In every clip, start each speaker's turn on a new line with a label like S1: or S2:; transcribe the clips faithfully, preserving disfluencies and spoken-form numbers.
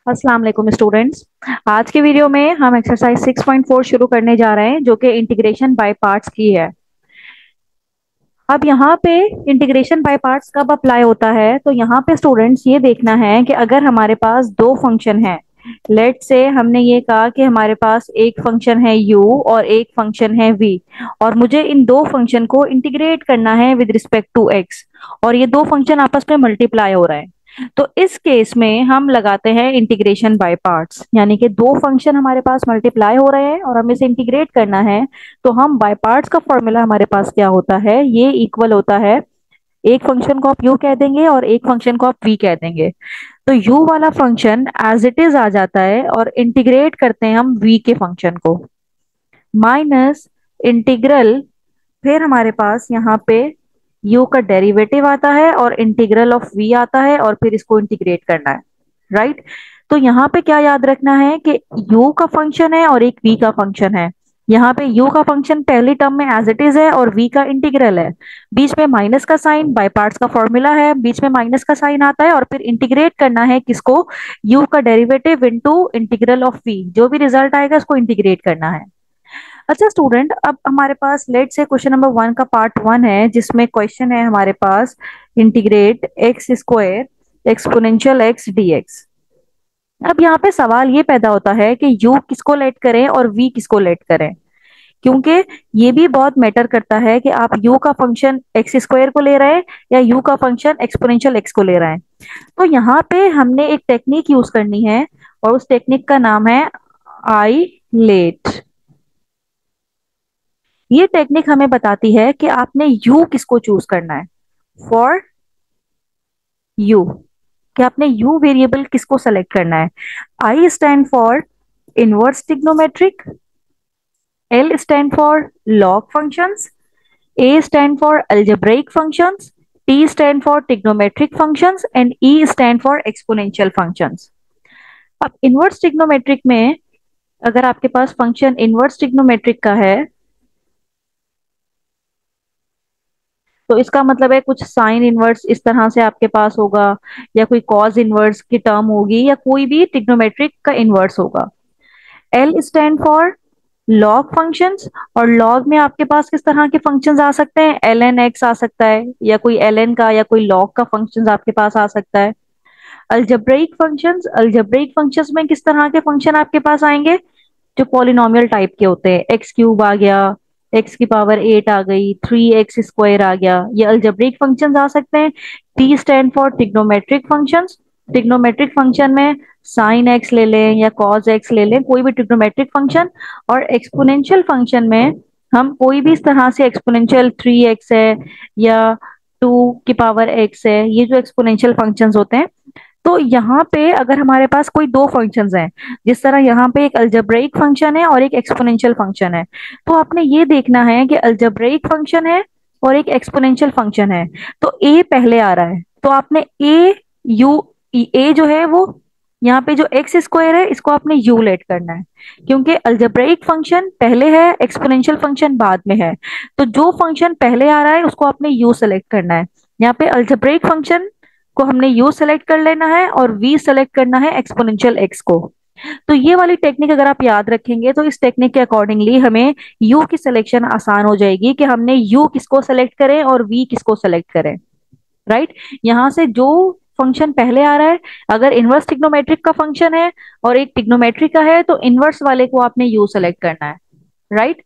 S1: अस्सलाम वालेकुम स्टूडेंट्स। आज के वीडियो में हम एक्सरसाइज सिक्स पॉइंट फोर शुरू करने जा रहे हैं जो कि इंटीग्रेशन बाय पार्ट्स की है। अब यहाँ पे इंटीग्रेशन बाय पार्ट्स कब अप्लाई होता है, तो यहाँ पे स्टूडेंट्स ये देखना है कि अगर हमारे पास दो फंक्शन है, लेट से हमने ये कहा कि हमारे पास एक फंक्शन है u और एक फंक्शन है v, और मुझे इन दो फंक्शन को इंटीग्रेट करना है विद रिस्पेक्ट टू x, और ये दो फंक्शन आपस में मल्टीप्लाई हो रहा है। तो इस केस में हम लगाते हैं इंटीग्रेशन बाय पार्ट्स, यानी कि दो फंक्शन हमारे पास मल्टीप्लाई हो रहे हैं और हमें इसे इंटीग्रेट करना है। तो हम बाय पार्ट्स का फॉर्मूला हमारे पास क्या होता है, ये इक्वल होता है, एक फंक्शन को आप u कह देंगे और एक फंक्शन को आप v कह देंगे। तो u वाला फंक्शन एज इट इज आ जाता है और इंटीग्रेट करते हैं हम v के फंक्शन को, माइनस इंटीग्रल, फिर हमारे पास यहाँ पे u का डेरिवेटिव आता है और इंटीग्रल ऑफ v आता है और फिर इसको इंटीग्रेट करना है। राइट। तो यहाँ पे क्या याद रखना है कि u का फंक्शन है और एक v का फंक्शन है। यहाँ पे u का फंक्शन पहली टर्म में एज इट इज है और v का इंटीग्रल है, बीच में माइनस का साइन, बाय पार्ट्स का फॉर्मूला है, बीच में माइनस का साइन आता है और फिर इंटीग्रेट करना है किसको, u का derivative into integral of v, जो भी रिजल्ट आएगा उसको इंटीग्रेट करना है। अच्छा स्टूडेंट, अब हमारे पास let's say question number one का पार्ट वन है जिसमें क्वेश्चन है हमारे पास integrate x square exponential x dx. अब यहाँ पे सवाल ये पैदा होता है कि u किसको लेट करें और v किसको लेट करें, क्योंकि ये भी बहुत मैटर करता है कि आप u का फंक्शन एक्स स्क्वायर को ले रहे हैं या u का फंक्शन एक्सपोनेंशियल एक्स को ले रहे हैं। तो यहाँ पे हमने एक टेक्निक यूज करनी है और उस टेक्निक का नाम है आई लेट। ये टेक्निक हमें बताती है कि आपने u किसको चूज करना है, फॉर u, कि आपने u वेरिएबल किसको सेलेक्ट करना है। I stand for inverse trigonometric, L stand for log functions, A stand for algebraic functions, T stand for trigonometric functions and E stand for exponential functions. अब inverse trigonometric में अगर आपके पास function inverse trigonometric का है तो इसका मतलब है कुछ साइन इनवर्स इस तरह से आपके पास होगा, या कोई कॉज इनवर्स की टर्म होगी, या कोई भी ट्रिग्नोमेट्रिक का इनवर्स होगा। L stand for log functions, और लॉग में आपके पास किस तरह के फंक्शंस आ सकते हैं, एल एन एक्स आ सकता है, या कोई एल एन का या कोई लॉग का फंक्शंस आपके पास आ सकता है। अल्जेब्रिक फंक्शंस, अल्जेब्रिक फंक्शंस में किस तरह के फंक्शन आपके पास आएंगे, जो पॉलिनोमियल टाइप के होते हैं, एक्स क्यूब आ गया, एक्स की पावर एट आ गई, थ्री एक्स स्क्वायर आ गया, ये अल्जेब्रिक फंक्शंस आ सकते हैं। T stand for trigonometric functions, trigonometric function में साइन एक्स ले लें या कॉस एक्स ले लें, कोई भी ट्रिग्नोमेट्रिक फंक्शन। और एक्सपोनेंशियल फंक्शन में हम कोई भी इस तरह से एक्सपोनेंशियल थ्री एक्स है या टू की पावर एक्स है, ये जो एक्सपोनेंशियल फंक्शंस होते हैं। तो यहाँ पे अगर हमारे पास कोई दो फंक्शंस हैं, जिस तरह यहाँ पे एक अलजेब्रिक फंक्शन है और एक एक्सपोनेंशियल फंक्शन है, तो आपने ये देखना है कि अलजेब्रिक फंक्शन है और एक एक्सपोनेंशियल फंक्शन है, तो ए पहले आ रहा है, तो आपने ए यू, ए जो है वो यहाँ पे जो एक्स स्क्वायर है इसको आपने यू लेट करना है, क्योंकि अलजेब्रिक फंक्शन पहले है, एक्सपोनेंशियल फंक्शन बाद में है। तो जो फंक्शन पहले आ रहा है उसको आपने यू सेलेक्ट करना है। यहाँ पे अलजेब्रिक फंक्शन को हमने u सेलेक्ट कर लेना है और v सेलेक्ट करना है एक्सपोनेंशियल x को। तो ये वाली टेक्निक अगर आप याद रखेंगे तो इस टेक्निक के अकॉर्डिंगली हमें u की सिलेक्शन आसान हो जाएगी कि हमने u किसको सेलेक्ट करें और v किसको सेलेक्ट करें। राइट। यहाँ से जो फंक्शन पहले आ रहा है, अगर इनवर्स ट्रिग्नोमेट्रिक का फंक्शन है और एक ट्रिग्नोमेट्रिक का है, तो इनवर्स वाले को आपने u सेलेक्ट करना है। राइट।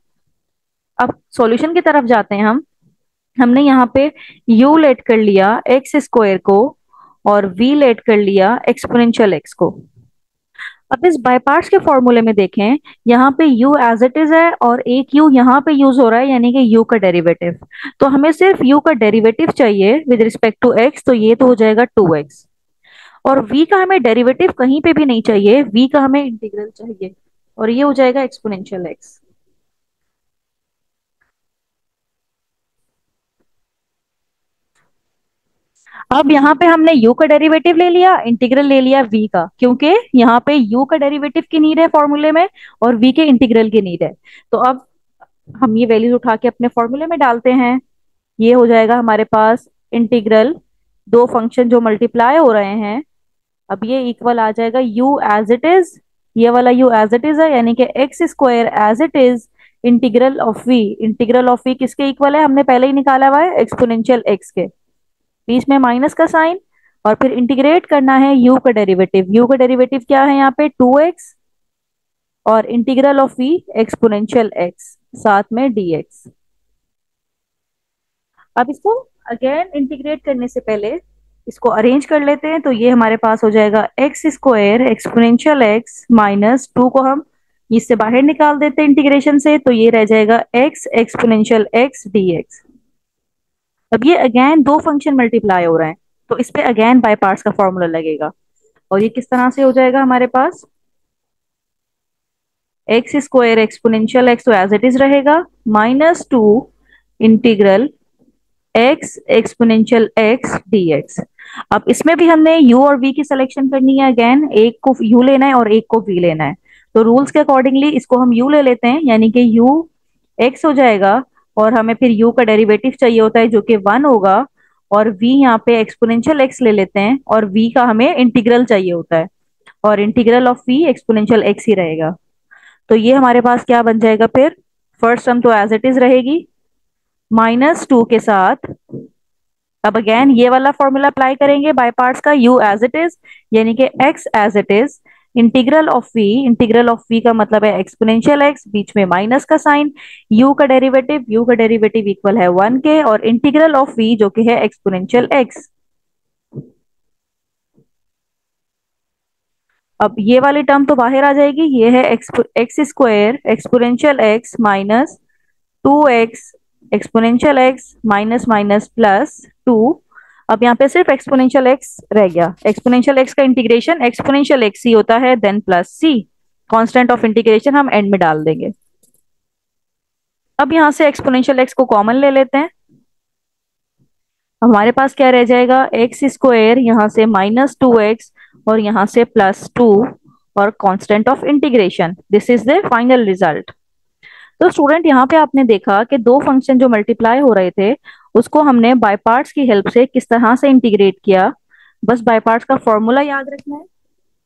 S1: अब सॉल्यूशन की तरफ जाते हैं हम। हमने यहाँ पे u लेट कर लिया एक्स स्क्वायर को और v लेट कर लिया एक्सपोनेंशियल x को। अब इस बाय पार्ट्स के फॉर्मूले में देखें, यहाँ पे u एज इट इज है और एक u यहाँ पे यूज हो रहा है, यानी कि u का डेरिवेटिव। तो हमें सिर्फ u का डेरिवेटिव चाहिए विद रिस्पेक्ट टू x, तो ये तो हो जाएगा टू एक्स। और v का हमें डेरिवेटिव कहीं पे भी नहीं चाहिए, v का हमें इंटीग्रल चाहिए, और ये हो जाएगा एक्सपोनेंशियल x। अब यहाँ पे हमने u का डेरिवेटिव ले लिया, इंटीग्रल ले लिया v का, क्योंकि यहाँ पे u का डेरिवेटिव की नीड है फॉर्मूले में और v के इंटीग्रल की नीड है। तो अब हम ये वैल्यूज उठा के अपने फॉर्मूले में डालते हैं। ये हो जाएगा हमारे पास इंटीग्रल, दो फंक्शन जो मल्टीप्लाई हो रहे हैं, अब ये इक्वल आ जाएगा u एज इट इज, ये वाला u एज इट इज है, यानी कि x square as it is integral of v। Integral of v किसके इक्वल है, हमने पहले ही निकाला हुआ है, एक्सपोनेंशियल x के। बीच में माइनस का साइन, और फिर इंटीग्रेट करना है u का डेरिवेटिव। u का डेरिवेटिव क्या है यहाँ पे, टू एक्स, और integral of v exponential x, साथ में dx। अब इसको अगेन इंटीग्रेट करने से पहले इसको अरेंज कर लेते हैं। तो ये हमारे पास हो जाएगा x square exponential x minus two को हम इससे बाहर निकाल देते हैं इंटीग्रेशन से, तो ये रह जाएगा एक्स एक्सपोनेंशियल एक्स डीएक्स। अब ये अगेन दो फंक्शन मल्टीप्लाई हो रहे हैं, तो इस पे अगेन बाय पार्ट्स का फॉर्मूला लगेगा। और ये किस तरह से हो जाएगा हमारे पास, एक्स स्क्वायर एक्सपोनेंशियल एक्स तो एज इट इज रहेगा, minus two integral x exponential x dx. अब इसमें भी हमने u और v की सिलेक्शन करनी है। अगेन एक को u लेना है और एक को v लेना है, तो रूल्स के अकॉर्डिंगली इसको हम u ले लेते हैं, यानी कि u x हो जाएगा, और हमें फिर u का डेरिवेटिव चाहिए होता है जो कि वन होगा, और v यहाँ पे एक्सपोनेंशियल x ले लेते हैं, और v का हमें इंटीग्रल चाहिए होता है, और integral of v exponential x ही रहेगा। तो ये हमारे पास क्या बन जाएगा फिर, फर्स्ट टर्म तो एज इट इज रहेगी माइनस टू के साथ। अब अगेन ये वाला फॉर्मूला अप्लाई करेंगे बाय पार्ट्स का, u एज इट इज यानी कि x as it is, integral of v, integral of v का मतलब है एक्सपोनेंशियल x, बीच में माइनस का साइन, u का डेरिवेटिव, u का डेरिवेटिव इक्वल है वन के, और इंटीग्रल ऑफ v जो कि है एक्सपोनेंशियल x। अब ये वाली टर्म तो बाहर आ जाएगी, ये है x square exponential x minus two x exponential x minus minus plus two. अब यहाँ पे सिर्फ एक्सपोनेंशियल एक्स रह गया। एक्सपोनेंशियल एक्स का इंटीग्रेशन एक्सपोनेंशियल एक्स ही होता है, then plus c, constant of integration हम एंड में डाल देंगे। अब यहाँ से एक्सपोनेंशियल एक्स को कॉमन ले लेते हैं, हमारे पास क्या रह जाएगा, एक्स स्क्वायर यहाँ से माइनस टू एक्स और यहाँ से प्लस टू, और constant of integration, this is the final result. तो स्टूडेंट यहाँ पे आपने देखा कि दो फंक्शन जो मल्टीप्लाई हो रहे थे उसको हमने बाय पार्ट्स की हेल्प से किस तरह से इंटीग्रेट किया। बस बाय पार्ट्स का फॉर्मूला याद रखना है,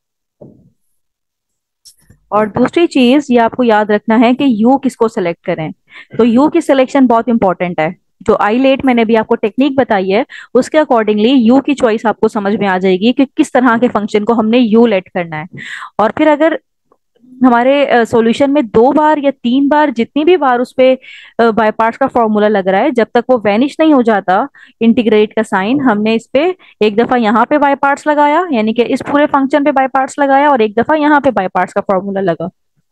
S1: और दूसरी चीज ये आपको याद रखना है कि यू किसको सेलेक्ट करें। तो यू की सिलेक्शन बहुत इंपॉर्टेंट है। जो आई लेट मैंने भी आपको टेक्निक बताई है उसके अकॉर्डिंगली यू की चॉइस आपको समझ में आ जाएगी कि किस तरह के फंक्शन को हमने यू लेट करना है। और फिर अगर हमारे सॉल्यूशन में दो बार या तीन बार, जितनी भी बार उस पे बाय पार्ट्स का फॉर्मूला लग रहा है, जब तक वो वैनिश नहीं हो जाता इंटीग्रेट का साइन, हमने इस पे एक दफा यहाँ पे बाय पार्ट्स लगाया, यानी कि इस पूरे फंक्शन पे बाय पार्ट्स लगाया, और एक दफा यहाँ पे बाय पार्ट्स का फॉर्मूला लगा।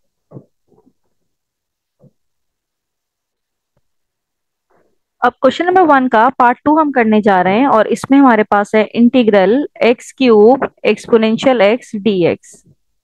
S1: अब क्वेश्चन नंबर वन का पार्ट टू हम करने जा रहे हैं, और इसमें हमारे पास है integral x cube exponential x dx.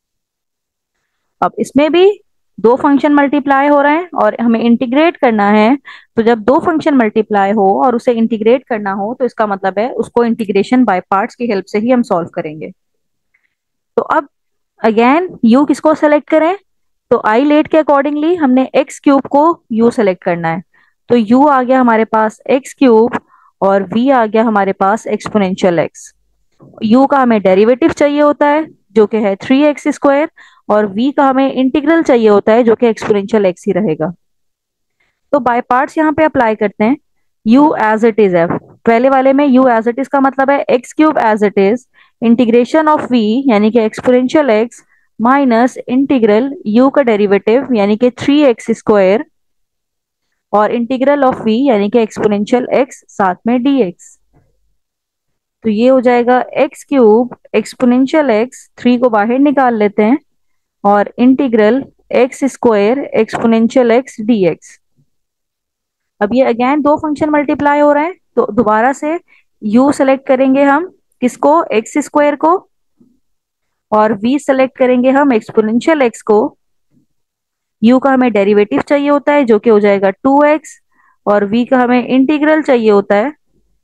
S1: अब इसमें भी दो फंक्शन मल्टीप्लाई हो रहे हैं और हमें इंटीग्रेट करना है। तो जब दो फंक्शन मल्टीप्लाई हो और उसे इंटीग्रेट करना हो तो इसका मतलब है उसको इंटीग्रेशन बाय पार्ट्स की हेल्प से ही हम सॉल्व करेंगे। तो अब अगेन यू किसको सेलेक्ट करें, तो आई लेट के अकॉर्डिंगली हमने एक्स क्यूब को यू सेलेक्ट करना है। तो यू आ गया हमारे पास एक्स क्यूब, और वी आ गया हमारे पास एक्सपोनेंशियल एक्स। यू का हमें डेरिवेटिव चाहिए होता है जो कि है थ्री एक्स स्क्वायर, और v का हमें इंटीग्रल चाहिए होता है जो कि एक्सपोनेंशियल x ही रहेगा। तो बाय पार्ट्स यहाँ पे अप्लाई करते हैं। u एज इट इज है, पहले वाले में u एज इट इज का मतलब है x cube as it is, integration of v यानी कि exponential x minus integral u का डेरिवेटिव यानी कि थ्री एक्स स्क्वायर, और इंटीग्रल ऑफ v यानी कि एक्सपोनेंशियल x साथ में dx। तो ये हो जाएगा x cube exponential x, three को बाहर निकाल लेते हैं, और integral x square exponential x dx. अब ये अगेन दो फंक्शन मल्टीप्लाई हो रहे हैं, तो दोबारा से u सेलेक्ट करेंगे हम, किसको, एक्स स्क्वायर को, और v सेलेक्ट करेंगे हम एक्सपोनेंशियल x को। u का हमें डेरिवेटिव चाहिए होता है जो कि हो जाएगा टू एक्स, और v का हमें इंटीग्रल चाहिए होता है,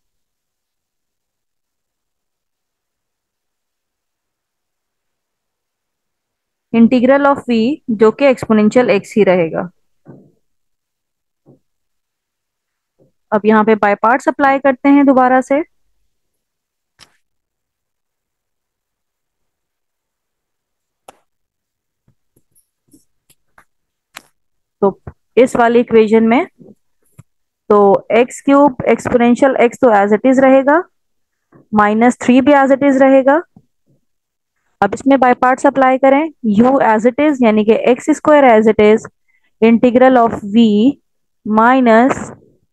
S1: इंटीग्रल ऑफ v जो कि एक्सपोनेंशियल x ही रहेगा। अब यहाँ पे बाय पार्ट्स अप्लाई करते हैं दोबारा से। तो इस वाली इक्वेशन में तो एक्स क्यूब एक्सपोनेंशियल एक्स तो एज इट इज रहेगा, माइनस थ्री भी एज इट इज रहेगा। अब इसमें बाय पार्ट्स अप्लाई करें, u एज इट इज यानी कि x square as it is, integral of v minus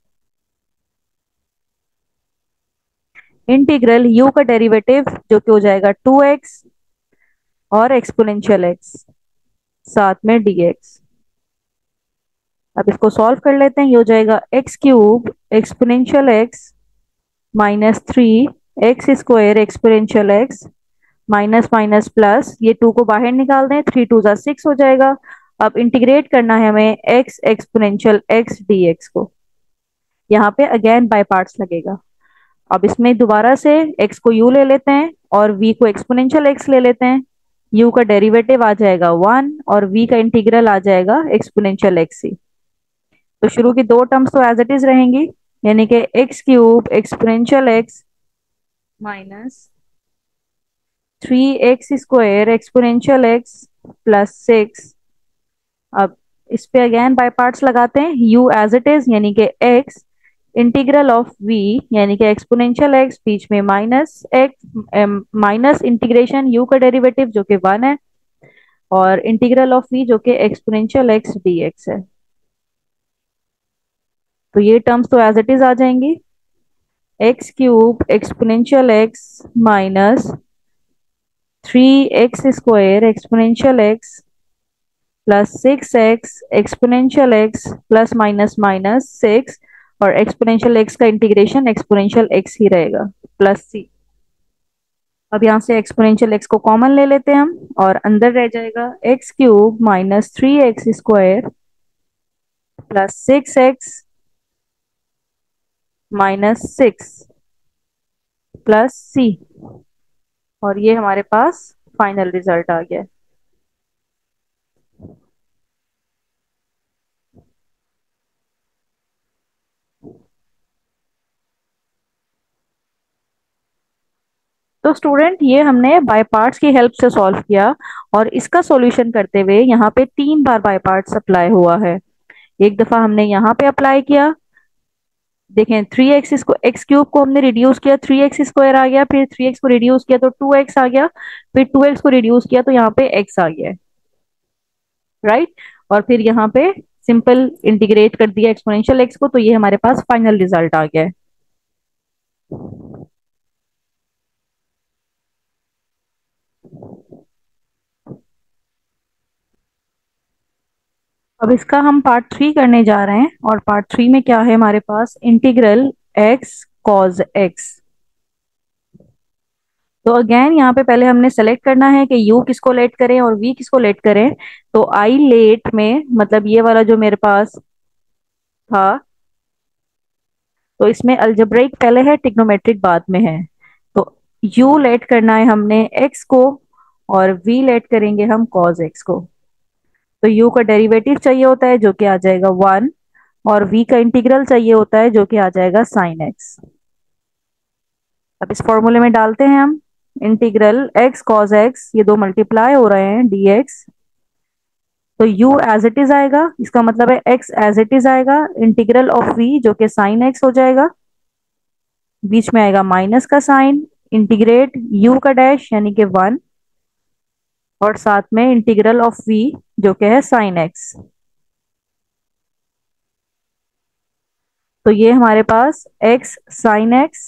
S1: integral u का डेरिवेटिव जो कि हो जाएगा टू एक्स और एक्सपोनेंशियल x साथ में dx। अब इसको सॉल्व कर लेते हैं, ये हो जाएगा x cube exponential x minus three x square exponential x minus minus plus, ये टू को बाहर निकाल दें, थ्री टू जा सिक्स हो जाएगा। अब इंटीग्रेट करना है हमें x एक्सपोनेंशियल x dx को, यहाँ पे अगेन बाय पार्ट्स लगेगा। अब इसमें दोबारा से x को u ले लेते हैं और v को एक्सपोनेंशियल x ले लेते हैं, u का डेरिवेटिव आ जाएगा वन और v का इंटीग्रल आ जाएगा एक्सपोनेंशियल x ही। तो शुरू की दो टर्म्स तो एज इट इज रहेंगी, यानी कि x cube exponential x minus three x square exponential x plus six. अब इस पे अगेन बाय पार्ट्स लगाते हैं, u एज इट इज यानी कि x इंटीग्रल ऑफ v यानी कि एक्सपोनेंशियल x बीच में minus x minus integration u का डेरिवेटिव जो कि वन है और इंटीग्रल ऑफ v जो कि एक्सपोनेंशियल x dx है। तो ये टर्म्स तो एज इट इज आ जाएंगी, x cube exponential x minus three x square exponential x plus six x exponential x plus minus minus six और एक्सपोनेंशियल एक्स का इंटीग्रेशन एक्सपोनेंशियल एक्स ही रहेगा प्लस सी। अब यहाँ से एक्सपोनेंशियल एक्स को कॉमन ले लेते हैं हम और अंदर रह जाएगा x cube minus three x square plus six x minus six plus c, और ये हमारे पास फाइनल रिजल्ट आ गया। तो स्टूडेंट ये हमने बाय पार्ट्स की हेल्प से सॉल्व किया और इसका सॉल्यूशन करते हुए यहाँ पे तीन बार बाय पार्ट्स अप्लाई हुआ है। एक दफा हमने यहाँ पे अप्लाई किया, देखें थ्री एक्स इसको एक्स क्यूब को हमने रिड्यूस किया, थ्री एक्स स्क्वायर आ गया, फिर थ्री एक्स को रिड्यूस किया तो टू एक्स आ गया, फिर टू एक्स को रिड्यूस किया तो यहाँ पे x आ गया, राइट। और फिर यहाँ पे सिंपल इंटीग्रेट कर दिया एक्सपोनेंशियल x को, तो ये हमारे पास फाइनल रिजल्ट आ गया है। अब इसका हम पार्ट थ्री करने जा रहे हैं और पार्ट थ्री में क्या है हमारे पास, इंटीग्रल x कॉज x। तो अगेन यहाँ पे पहले हमने सेलेक्ट करना है कि u किसको लेट करें और v किसको लेट करें। तो i लेट में मतलब ये वाला जो मेरे पास था, तो इसमें अलजेब्रिक पहले है ट्रिग्नोमेट्रिक बाद में है। तो u लेट करना है हमने x को और v लेट करेंगे हम cos x को। तो u का डेरिवेटिव चाहिए होता है जो कि आ जाएगा वन और v का इंटीग्रल चाहिए होता है जो कि आ जाएगा साइन x। अब इस फॉर्मूले में डालते हैं हम इंटीग्रल x cos x, ये दो मल्टीप्लाई हो रहे हैं dx, तो u एज इट इज आएगा, इसका मतलब है x एज इट इज आएगा, इंटीग्रल ऑफ v जो कि साइन x हो जाएगा, बीच में आएगा माइनस का साइन, इंटीग्रेट u का डैश यानी कि वन और साथ में इंटीग्रल ऑफ v जो कि है साइन x। तो ये हमारे पास x sine x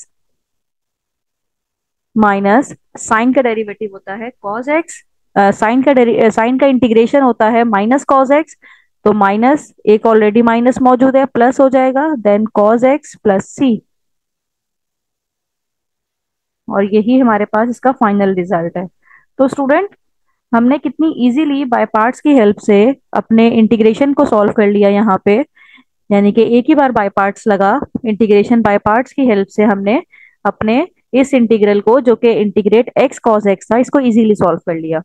S1: minus sine का डेरिवेटिव होता है cos x, साइन का साइन का इंटीग्रेशन होता है माइनस cos x, तो माइनस एक ऑलरेडी माइनस मौजूद है प्लस हो जाएगा then cos x plus c, और यही हमारे पास इसका फाइनल रिजल्ट है। तो स्टूडेंट हमने कितनी इजीली बाय पार्ट्स की हेल्प से अपने इंटीग्रेशन को सॉल्व कर लिया यहाँ पे, यानी कि एक ही बार बाय पार्ट्स लगा, इंटीग्रेशन बाय पार्ट्स की हेल्प से हमने अपने इस इंटीग्रल को जो कि इंटीग्रेट x cos x था इसको इजीली सॉल्व कर लिया।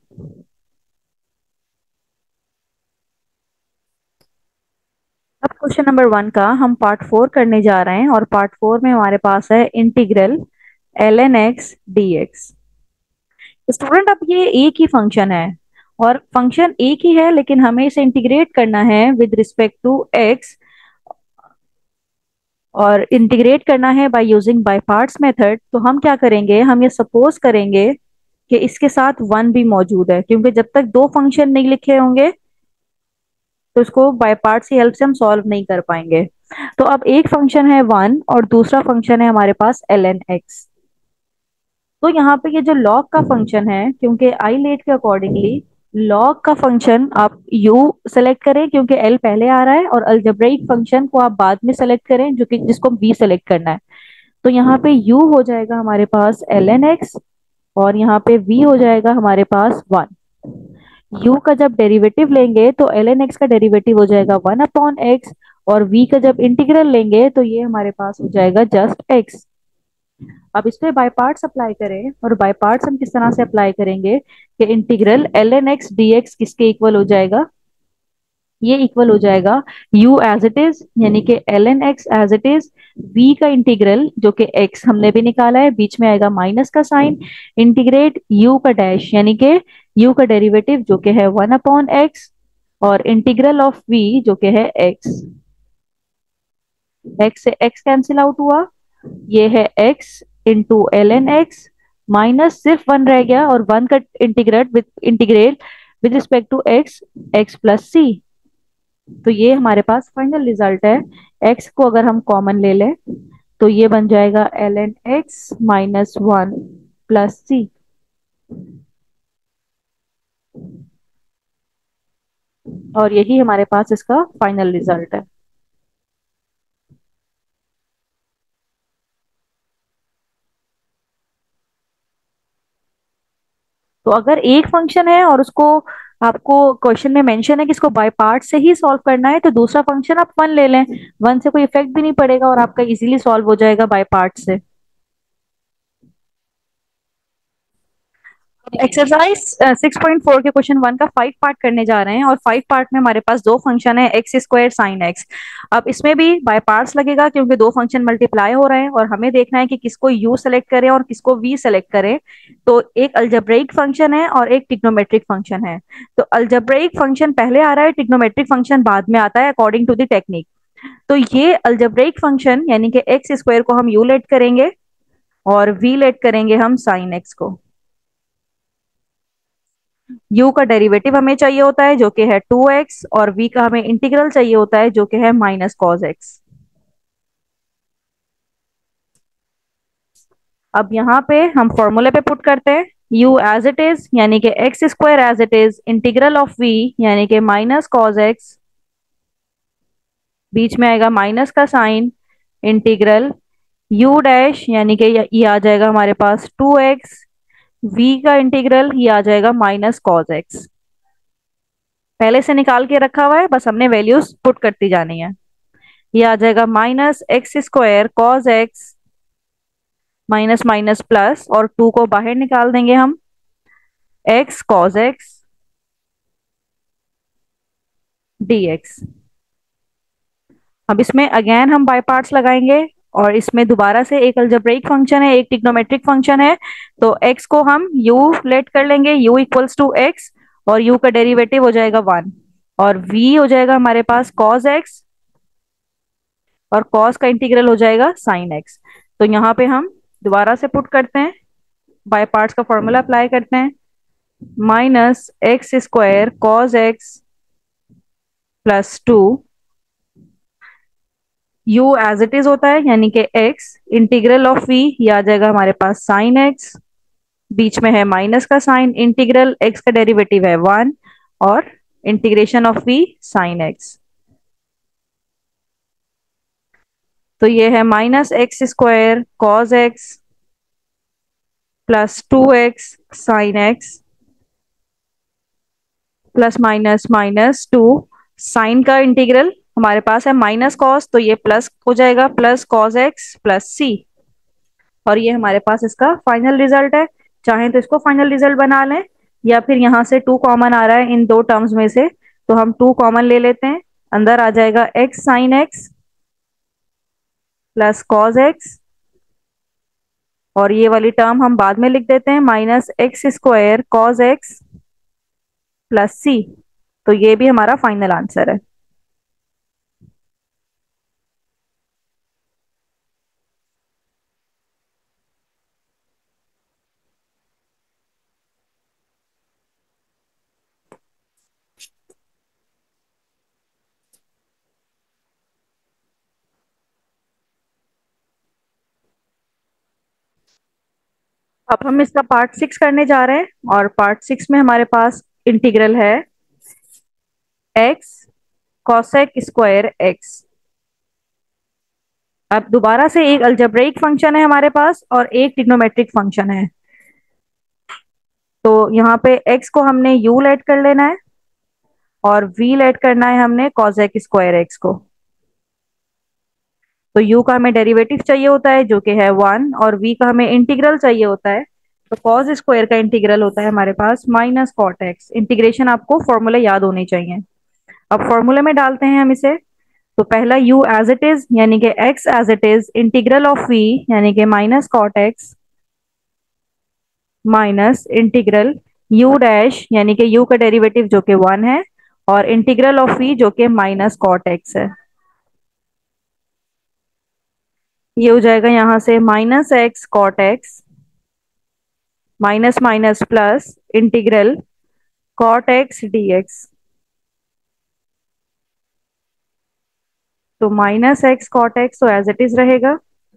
S1: अब क्वेश्चन नंबर वन का हम पार्ट फोर करने जा रहे हैं और पार्ट फोर में हमारे पास है integral L N x D x. Student अब ये एक ही फंक्शन है और फंक्शन एक ही है लेकिन हमें इसे इंटीग्रेट करना है विद रिस्पेक्ट टू एक्स, और इंटीग्रेट करना है by using by parts method. तो हम क्या करेंगे, हम ये सपोज करेंगे कि इसके साथ वन भी मौजूद है, क्योंकि जब तक दो फंक्शन नहीं लिखे होंगे तो इसको बाय पार्ट्स की हेल्प से हम सॉल्व नहीं कर पाएंगे। तो अब एक फंक्शन है वन और दूसरा फंक्शन है हमारे पास एल एन एक्स। तो यहाँ पे ये जो लॉग का फंक्शन है, क्योंकि आई लेट के अकॉर्डिंगली लॉग का फंक्शन आप u सेलेक्ट करें क्योंकि l पहले आ रहा है, और अलजेब्रिक फंक्शन को आप बाद में सेलेक्ट करें जो कि जिसको v सेलेक्ट करना है। तो यहाँ पे u हो जाएगा हमारे पास एल एन एक्स, और यहाँ पे v हो जाएगा हमारे पास वन। u का जब डेरिवेटिव लेंगे तो एल एन एक्स का डेरिवेटिव हो जाएगा वन अपॉन एक्स, और v का जब इंटीग्रल लेंगे तो ये हमारे पास हो जाएगा जस्ट x। अब इस पे बाय पार्ट्स अप्लाई करें, और बाय पार्ट्स हम किस तरह से अप्लाई करेंगे कि integral L N x D x किसके इक्वल हो जाएगा, ये इक्वल हो जाएगा u एज इट इज, यानी कि L N x as it is, v का इंटीग्रल जो कि x हमने भी निकाला है, बीच में आएगा माइनस का साइन, इंटीग्रेट u का डैश यानी कि u का डेरिवेटिव जो कि है वन अपॉन x, और इंटीग्रल ऑफ v जो कि है x। x से x कैंसिल आउट हुआ, ये है x into L N x, minus सिर्फ वन रह गया, और वन का integrate with integrate with respect to x, x plus c. तो ये हमारे पास फाइनल रिजल्ट है। x को अगर हम कॉमन ले लें तो ये बन जाएगा L N x minus one plus c. और यही हमारे पास इसका फाइनल रिजल्ट है। तो अगर एक फंक्शन है और उसको आपको क्वेश्चन में मेंशन है कि इसको बाय पार्ट से ही सॉल्व करना है, तो दूसरा फंक्शन आप वन ले लें, वन से कोई इफेक्ट भी नहीं पड़ेगा और आपका इजीली सॉल्व हो जाएगा बाय पार्ट से। एक्सरसाइज सिक्स पॉइंट फोर के क्वेश्चन वन का फाइव पार्ट करने जा रहे हैं, और फाइव पार्ट में हमारे पास दो फंक्शन है एक्स स्क्वायर साइन एक्स। अब इसमें भी बाय पार्ट्स लगेगा क्योंकि दो फंक्शन मल्टीप्लाई हो रहे हैं, और हमें देखना है कि किसको u सेलेक्ट करें और किसको v सेलेक्ट करें। तो एक अलजेब्रिक फंक्शन है और एक ट्रिग्नोमेट्रिक फंक्शन है। तो अलजेब्रिक फंक्शन पहले आ रहा है, ट्रिग्नोमेट्रिक फंक्शन बाद में आता है अकॉर्डिंग टू द टेक्निक। तो ये अलजेब्रिक फंक्शन यानी कि एक्स स्क्वायर को हम u लेट करेंगे और v लेट करेंगे हम साइन एक्स को। u का डेरिवेटिव हमें चाहिए होता है जो कि है टू एक्स, और v का हमें इंटीग्रल चाहिए होता है जो कि है माइनस कॉस एक्स। अब यहाँ पे हम फॉर्मूले पे पुट करते हैं u एज इट इज यानी कि x square as it is, integral of v यानी कि माइनस कॉस एक्स, बीच में आएगा माइनस का साइन, इंटीग्रल u डैश यानी कि ये आ जाएगा हमारे पास टू एक्स, v का इंटीग्रल ये आ जाएगा माइनस कॉस एक्स। पहले से निकाल के रखा हुआ है, बस हमने वैल्यूज पुट करती जानी है। ये आ जाएगा minus x square cos x, minus minus plus, और टू को बाहर निकाल देंगे हम, x cos x D x. अब इसमें अगेन हम बाय पार्ट्स लगाएंगे, और इसमें दोबारा से एक अलजेब्रिक फंक्शन है एक ट्रिग्नोमेट्रिक फंक्शन है। तो x को हम u लेट कर लेंगे, u इक्वल्स टू एक्स, और u का डेरिवेटिव हो जाएगा वन, और v हो जाएगा हमारे पास cos x, और cos का इंटीग्रल हो जाएगा sin x। तो यहाँ पे हम दोबारा से पुट करते हैं, बाय पार्ट्स का फॉर्मूला अप्लाई करते हैं, minus x square cos x plus two, u as it is होता है यानी कि x, इंटीग्रल ऑफ v ये आ जाएगा हमारे पास साइन x, बीच में है माइनस का साइन, इंटीग्रल x का डेरिवेटिव है वन, और integration of v sine x। तो ये है minus x square cos x plus two x sine x, plus minus minus two, sine का इंटीग्रल हमारे पास है माइनस कॉस, तो ये प्लस हो जाएगा plus cos x plus c. और ये हमारे पास इसका फाइनल रिजल्ट है। चाहे तो इसको फाइनल रिजल्ट बना लें, या फिर यहाँ से टू कॉमन आ रहा है इन दो टर्म्स में से, तो हम टू कॉमन ले लेते हैं, अंदर आ जाएगा x sine x plus cos x, और ये वाली टर्म हम बाद में लिख देते हैं minus x square cos x plus c. तो ये भी हमारा फाइनल आंसर है। अब हम इसका पार्ट सिक्स करने जा रहे हैं, और पार्ट सिक्स में हमारे पास इंटीग्रल है एक्स कॉसेक स्क्वायर एक्स। अब दोबारा से एक अलजेब्रिक फंक्शन है हमारे पास और एक ट्रिग्नोमेट्रिक फंक्शन है। तो यहाँ पे x को हमने u लेट कर लेना है और v लेट करना है हमने कॉसेक स्क्वायर एक्स को। तो u का हमें डेरिवेटिव चाहिए होता है जो कि है वन, और v का हमें इंटीग्रल चाहिए होता है। तो कॉस स्क्वायर का इंटीग्रल होता है हमारे पास माइनस कॉट एक्स। इंटीग्रेशन आपको फॉर्मूला याद होने चाहिए। अब फॉर्मूले में डालते हैं हम इसे। तो पहला u एज इट इज यानी कि x as it is integral of v यानी कि minus cot x minus integral u dash यानी कि u का डेरिवेटिव जो कि वन है, और इंटीग्रल ऑफ v जो कि माइनस कॉट एक्स है। ये हो जाएगा यहां से minus x cot x minus minus plus integral cot x D x. तो माइनस एक्स कॉट एक्स तो एज इट इज रहेगा,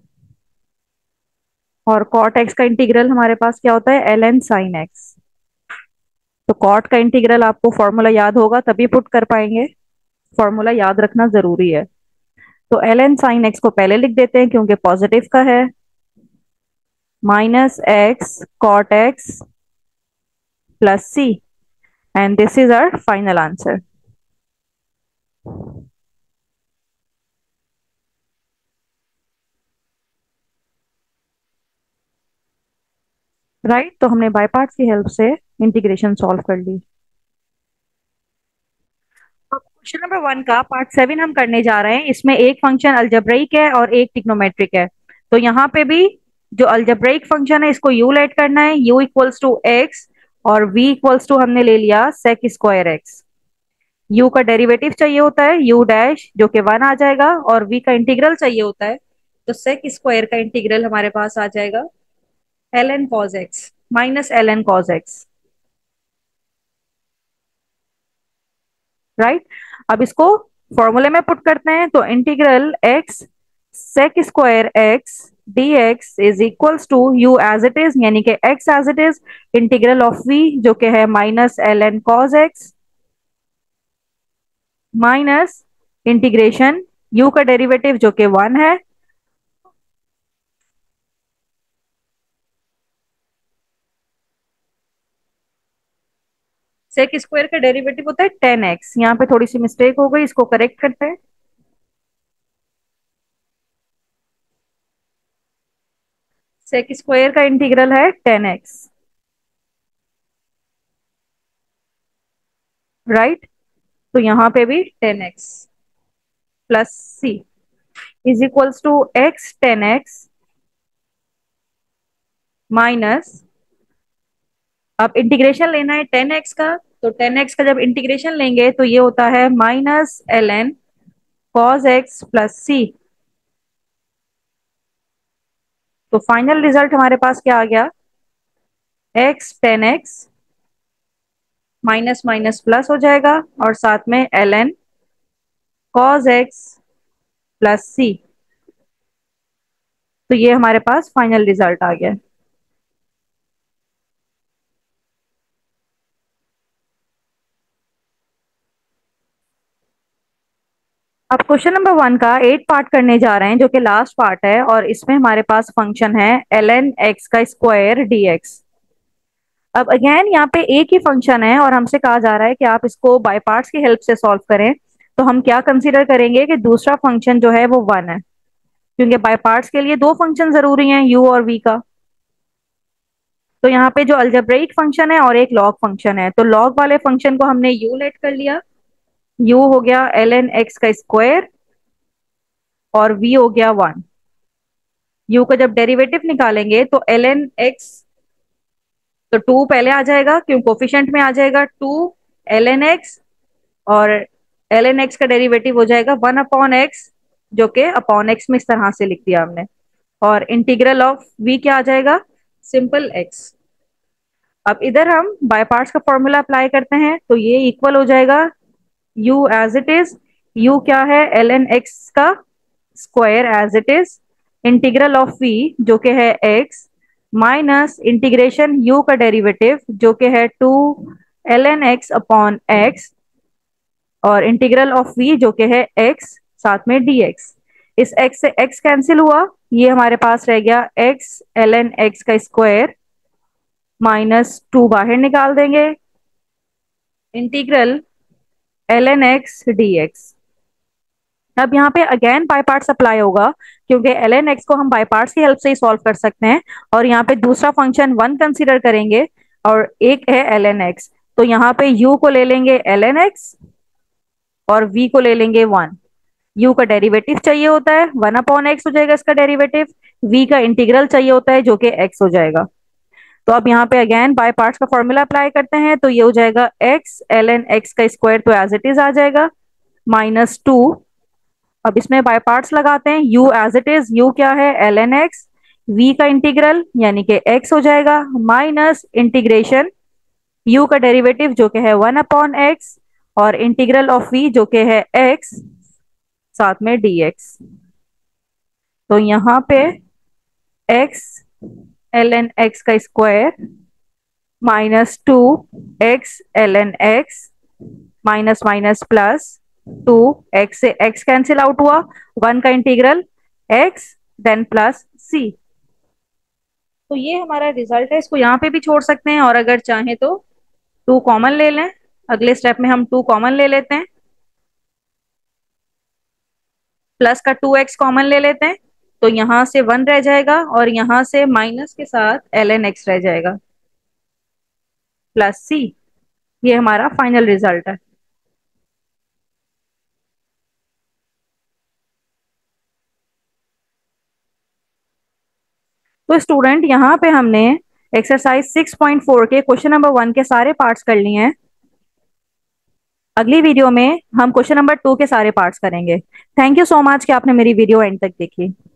S1: और कॉट एक्स का इंटीग्रल हमारे पास क्या होता है एल एन साइन एक्स। तो कॉट का इंटीग्रल आपको फॉर्मूला याद होगा तभी पुट कर पाएंगे। फॉर्मूला याद रखना जरूरी है। तो एल एन साइन एक्स को पहले लिख देते हैं क्योंकि पॉजिटिव का है, minus x cot x plus c, and this is our final answer. Right, तो हमने बाय पार्ट्स की हेल्प से इंटीग्रेशन सॉल्व कर ली। अब क्वेश्चन नंबर वन का पार्ट सेवन हम करने जा रहे हैं। इसमें एक फंक्शन अलजेब्रिक है और एक ट्रिग्नोमेट्रिक है। तो यहाँ पे भी जो अलजेब्रिक फंक्शन है इसको u लेट करना है, u इक्वल्स टू एक्स, और v इक्वल्स टू हमने ले लिया सेक स्क्वायर एक्स। u का डेरिवेटिव चाहिए होता है u डैश जो कि वन आ जाएगा, और v का इंटीग्रल चाहिए होता है। तो सेक स्क्वायर का इंटीग्रल हमारे पास आ जाएगा L n cos x minus l n cos x. Right, अब इसको फॉर्मूले में पुट करते हैं। तो integral x sec square x D x is equals to u as it is यानी कि x as it is integral of v जो कि है minus l n cos x minus integration u का डेरिवेटिव जो कि वन है, सेक square का डेरिवेटिव होता है टेन एक्स। यहाँ पे थोड़ी सी मिस्टेक हो गई, इसको करेक्ट करते हैं। सेक स्क्वायर का इंटीग्रल है टेन एक्स। राइट, तो यहाँ पे भी tan x plus c is equals to x tan x minus, अब इंटीग्रेशन लेना है टेन एक्स का। तो टेन एक्स का जब इंटीग्रेशन लेंगे तो ये होता है minus l n cos x plus c. तो फाइनल रिजल्ट हमारे पास क्या आ गया, x tan x minus minus plus हो जाएगा, और साथ में l n cos x plus c. तो ये हमारे पास फाइनल रिजल्ट आ गया। अब क्वेश्चन नंबर वन का एट पार्ट करने जा रहे हैं जो कि लास्ट पार्ट है, और इसमें हमारे पास फंक्शन है एल एन एक्स का स्क्वायर डी एक्स। अब अगेन यहाँ पे एक ही फंक्शन है और हमसे कहा जा रहा है कि आप इसको बाय पार्ट्स की हेल्प से सॉल्व करें। तो हम क्या कंसीडर करेंगे कि दूसरा फंक्शन जो है वो वन है, क्योंकि बाय पार्ट्स के लिए दो फंक्शन जरूरी हैं u और v का। तो यहाँ पे जो अलजेब्रिक फंक्शन है और एक लॉग फंक्शन है, तो लॉग वाले फंक्शन को हमने u लेट कर लिया। u हो गया एल एन एक्स का स्क्वायर और v हो गया वन। u का जब डेरिवेटिव निकालेंगे तो एल एन एक्स, तो टू पहले आ जाएगा क्यों कोफिशिएंट में आ जाएगा टू, एल एन एक्स, और एल एन एक्स का डेरिवेटिव हो जाएगा वन अपॉन एक्स, जो कि अपॉन एक्स में इस तरह से लिख दिया हमने। और इंटीग्रल ऑफ वी क्या आ जाएगा, सिंपल एक्स। अब इधर हम बाय पार्ट्स का फॉर्मूला अप्लाई करते हैं, तो ये इक्वल हो जाएगा u as it is, u क्या है एल एन एक्स का square as it is, integral of v जो कि है x, माइनस इंटीग्रेशन u का डेरिवेटिव जो कि है two l N x upon x, और इंटीग्रल ऑफ v जो कि है x साथ में dx। इस x से x कैंसिल हुआ, ये हमारे पास रह गया x एल एन एक्स का स्क्वायर, माइनस टू बाहर निकाल देंगे, integral L N x D x. अब यहाँ पे अगेन बाय पार्ट्स अप्लाई होगा, क्योंकि एल एन एक्स को हम बाय पार्ट्स की हेल्प से ही सॉल्व कर सकते हैं। और यहाँ पे दूसरा फंक्शन वन कंसीडर करेंगे और एक है एल एन एक्स, तो यहाँ पे u को ले लेंगे एल एन एक्स और v को ले लेंगे वन। u का डेरिवेटिव चाहिए होता है, वन अपॉन एक्स हो जाएगा इसका डेरिवेटिव, v का इंटीग्रल चाहिए होता है जो कि x हो जाएगा। तो अब यहाँ पे अगेन बाय पार्ट्स का फॉर्मूला अप्लाई करते हैं, तो ये हो जाएगा x एल एन एक्स का स्क्वायर तो एज इट इज आ जाएगा, माइनस टू। अब इसमें बाय पार्ट्स लगाते हैं, u as it is, u क्या है एल एन एक्स, v का इंटीग्रल यानी कि x हो जाएगा, माइनस इंटीग्रेशन u का डेरिवेटिव जो कि है वन अपॉन एक्स, और इंटीग्रल ऑफ v जो कि है x साथ में dx। तो यहाँ पे x एल एन एक्स का square minus two x l N x, minus minus plus two, x से एक्स कैंसिल आउट हुआ, वन का integral x then plus c. तो ये हमारा रिजल्ट है, इसको यहाँ पे भी छोड़ सकते हैं, और अगर चाहें तो टू कॉमन ले लें। अगले स्टेप में हम टू कॉमन ले लेते हैं, प्लस का टू एक्स कॉमन ले लेते हैं, तो यहां से वन रह जाएगा और यहां से माइनस के साथ एल एन एक्स रह जाएगा प्लस सी। ये हमारा फाइनल रिजल्ट है। तो स्टूडेंट यहाँ पे हमने एक्सरसाइज सिक्स पॉइंट फोर के क्वेश्चन नंबर वन के सारे पार्ट्स कर लिए हैं। अगली वीडियो में हम क्वेश्चन नंबर टू के सारे पार्ट्स करेंगे। थैंक यू सो मच कि आपने मेरी वीडियो एंड तक देखी।